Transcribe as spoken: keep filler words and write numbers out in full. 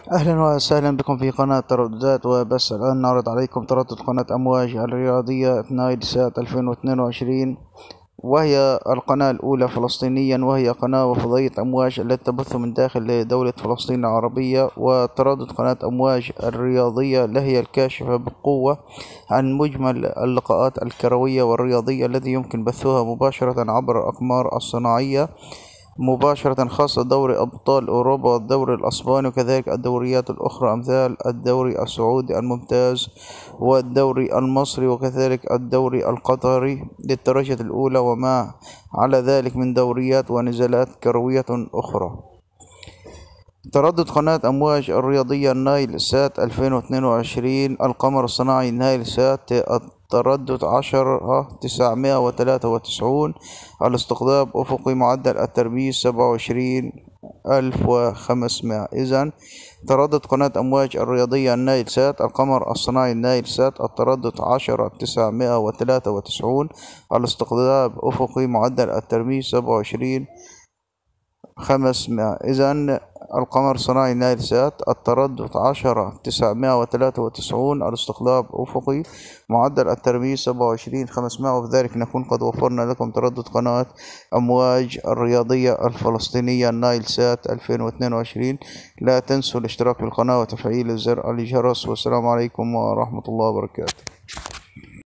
أهلا وسهلا بكم في قناة ترددات وبس. الآن نعرض عليكم تردد قناة أمواج الرياضية نايل سات ألفين واثنين وعشرين، وهي القناة الأولى فلسطينيا، وهي قناة وفضائية أمواج التي تبث من داخل دولة فلسطين العربية. وتردد قناة أمواج الرياضية لهي الكاشفة بقوة عن مجمل اللقاءات الكروية والرياضية التي يمكن بثها مباشرة عبر الأقمار الصناعية مباشرة، خاصة دوري أبطال أوروبا والدوري الأسباني، وكذلك الدوريات الأخرى أمثال الدوري السعودي الممتاز والدوري المصري وكذلك الدوري القطري للدرجة الأولى، وما على ذلك من دوريات ونزالات كروية أخرى. تردد قناة أمواج الرياضية نايل سات ألفين واثنين وعشرين القمر الصناعي نايل سات، التردد عشرة تسعمائة وثلاثة وتسعون، الاستقطاب أفقي معدل الترميز سبعة وعشرين ألف وخمسمائة. إذن تردد قناة أمواج الرياضية النايل سات القمر الصناعي النايل سات، التردد عشرة تسعمائة وثلاثة وتسعون، الاستقطاب أفقي معدل الترميز سبعة وعشرين خمسمائة. إذن القمر الصناعي نايل سات، التردد عشرة تسعمائة وثلاثة وتسعون، الاستقطاب أفقي معدل الترميز سبعة وعشرين خمسمائة. وبذلك نكون قد وفرنا لكم تردد قناة أمواج الرياضية الفلسطينية نايل سات ألفين واثنين وعشرين. لا تنسوا الاشتراك في القناة وتفعيل زر الجرس، والسلام عليكم ورحمة الله وبركاته.